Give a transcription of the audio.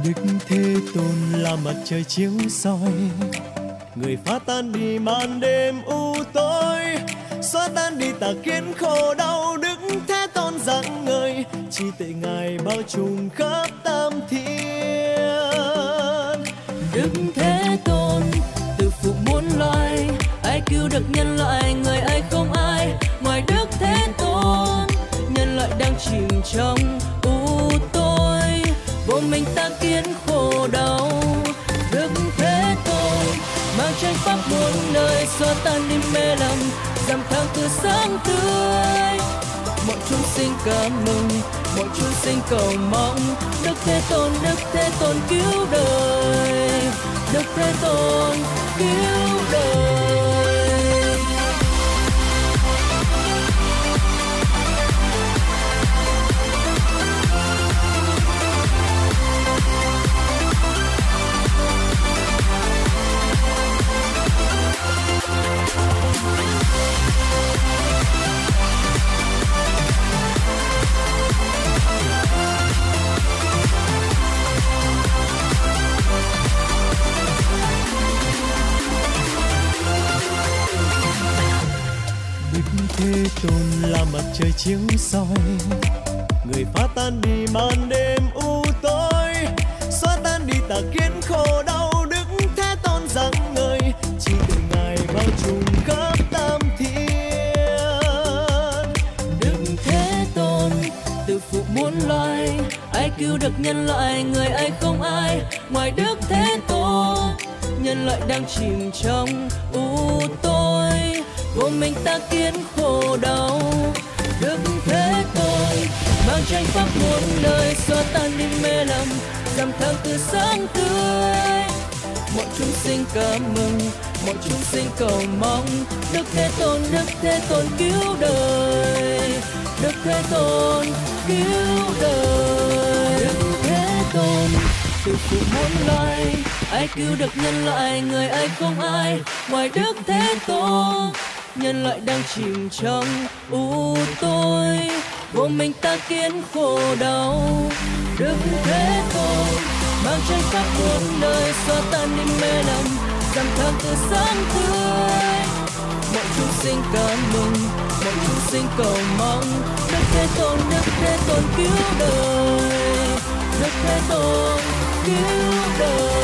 Đức Thế Tôn là mặt trời chiếu soi, người phá tan đi màn đêm u tối, xóa tan đi tà kiến khổ đau. Đức Thế Tôn rạng ngời, trí tuệ Ngài bao trùm khắp tam thiên. Đức Thế Tôn từ phụ muôn loài, ai cứu được nhân loại, người ấy không ai ngoài Đức Thế Tôn. Nhân loại đang chìm trong u tối, vô mình ta kiến khổ đau. Đức Thế Tôn mang tranh pháp muôn đời, xóa tan đi mê lầm, rằm tháng từ sáng tươi. Mọi chúng sinh ca mừng, mọi chúng sinh cầu mong. Đức Thế Tôn, Đức Thế Tôn cứu đời, Đức Thế Tôn cứu đời. Thế Tôn là mặt trời chiếu soi, người phá tan đi màn đêm u tối, xóa tan đi tà kiến khổ đau. Đức Thế Tôn rạng ngời, trí tuệ Ngài bao trùm khắp tam thiên. Đức Thế Tôn từ phụ muôn loài, ai cứu được nhân loại, người ấy không ai ngoài Đức Thế Tôn. Nhân loại đang chìm trong u tối, vô mình ta kiến khổ đau. Đức Thế Tôn mang tranh pháp muôn đời, xóa tan đi mê lầm, rằm tháng từ sáng tươi. Mọi chúng sinh ca mừng, mọi chúng sinh cầu mong. Đức Thế Tôn, Đức Thế Tôn cứu đời, Đức Thế Tôn cứu đời. Đức Thế Tôn từ phụ muôn loài, ai cứu được nhân loại, người ấy không ai ngoài Đức Thế Tôn. Nhân loại đang chìm trong u tối, vô mình ta kiến khổ đau. Đức Thế Tôn mang tranh pháp muôn đời, xóa tan đi mê lầm, rằm tháng từ sáng tươi. Mọi chúng sinh ca mừng, mọi chúng sinh cầu mong. Đức Thế Tôn, Đức Thế Tôn cứu đời, Đức Thế Tôn cứu đời.